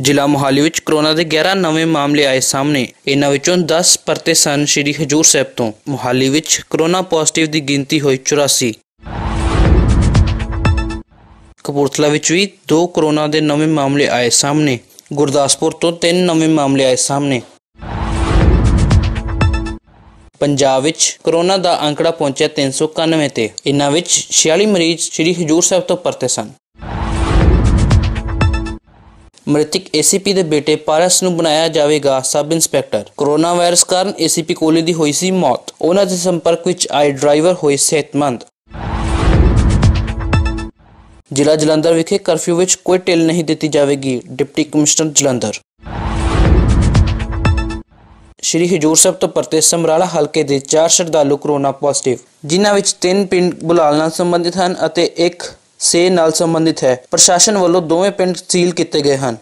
ਜ਼ਿਲ੍ਹਾ ਮੋਹਾਲੀ ਵਿੱਚ ਕੋਰੋਨਾ ਦੇ 11 ਨਵੇਂ ਮਾਮਲੇ ਆਏ ਸਾਹਮਣੇ। ਇਨ੍ਹਾਂ ਵਿੱਚੋਂ 10 ਪਰਤੇ ਸਨ ਸ਼੍ਰੀ ਹਜੂਰ ਸਾਹਿਬ ਤੋਂ। ਮੋਹਾਲੀ ਵਿੱਚ ਕੋਰੋਨਾ ਪੋਜ਼ਿਟਿਵ ਦੀ ਗਿਣਤੀ ਹੋਈ 84। ਕਪੂਰਥਲਾ ਵਿੱਚ ਵੀ 2 ਕੋਰੋਨਾ ਦੇ ਨਵੇਂ ਮਾਮਲੇ ਆਏ ਸਾਹਮਣੇ। ਗੁਰਦਾਸਪੁਰ ਤੋਂ 3 ਨਵੇਂ ਮਾਮਲੇ ਆਏ ਸਾਹਮਣੇ। ਪੰਜਾਬ ਵਿੱਚ ਕੋਰੋਨਾ ਦਾ ਅੰਕੜਾ ਪਹੁੰਚਿਆ 391 ਤੇ। ਇਨ੍ਹਾਂ ਵਿੱਚ 46 ਮਰੀਜ਼ ਸ਼੍ਰੀ ਹਜੂਰ ਸਾਹਿਬ ਤੋਂ ਪਰਤੇ ਸਨ। ਮ੍ਰਿਤਕ ਏਸੀਪੀ ਦੇ ਬੇਟੇ ਪਾਰਸ ਨੂੰ ਬਣਾਇਆ ਜਾਵੇਗਾ ਸਬ ਇੰਸਪੈਕਟਰ। ਕੋਰੋਨਾ ਵਾਇਰਸ ਕਾਰਨ ਏਸੀਪੀ ਕੋਹਲੀ ਦੀ ਹੋਈ ਸੀ ਮੌਤ। ਉਹਨਾਂ ਦੇ ਸੰਪਰਕ ਵਿੱਚ ਆਏ ਡਰਾਈਵਰ ਹੋਏ ਸਿਹਤਮੰਦ। ਜ਼ਿਲ੍ਹਾ ਜਲੰਧਰ ਵਿਖੇ ਕਰਫਿਊ ਵਿੱਚ ਕੋਈ ਢਿੱਲ ਨਹੀਂ ਦਿੱਤੀ ਜਾਵੇਗੀ। Deputy commissioner Jalandhar. ਸ਼੍ਰੀ ਹਜੂਰ ਸਾਹਿਬ ਤੋਂ ਪਰਤੇ ਸਮਰਾਲਾ ਹਲਕੇ ਦੇ 4 ਸ਼ਰਧਾਲੂ ਕੋਰੋਨਾ ਪੋਜ਼ਿਟਿਵ, ਜਿਨ੍ਹਾਂ ਵਿੱਚ 3 ਪਿੰਡ ਬੁਲਾਲ ਨਾਲ ਸੰਬੰਧਿਤ ਹਨ ਅਤੇ 1 ਸੇ ਨਾਲ ਸੰਬੰਧਿਤ ਹੈ। ਪ੍ਰਸ਼ਾਸਨ ਵੱਲੋਂ ਦੋਵੇਂ ਪਿੰਡ ਸੀਲ ਕੀਤੇ ਗਏ ਹਨ।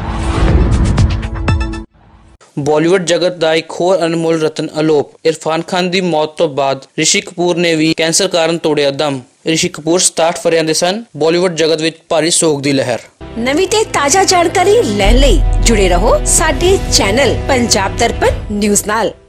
ਬਾਲੀਵੁੱਡ ਜਗਤ ਦਾ ਇੱਕ ਹੋਰ ਅਨਮੋਲ ਰਤਨ ਅਲੋਪ। ਇਰਫਾਨ ਖਾਨ ਦੀ ਮੌਤ ਤੋਂ ਬਾਅਦ ਰਿਸ਼ੀ ਕਪੂਰ ਨੇ ਵੀ ਕੈਂਸਰ ਕਾਰਨ ਤੋੜਿਆ ਦਮ। ਰਿਸ਼ੀ ਕਪੂਰ 67 ਵਰ੍ਹਿਆਂ ਦੇ ਸਨ। ਬਾਲੀਵੁੱਡ ਜਗਤ ਵਿੱਚ ਭਾਰੀ ਸੋਗ ਦੀ ਲਹਿਰ। ਨਵੀਂ ਤੇ ਤਾਜ਼ਾ ਜਾਣਕਾਰੀ ਲੈਣ ਲਈ ਜੁੜੇ ਰਹੋ ਸਾਡੇ ਚੈਨਲ ਪੰਜਾਬ ਦਰਪਣ ਨਿਊਜ਼ ਨਾਲ।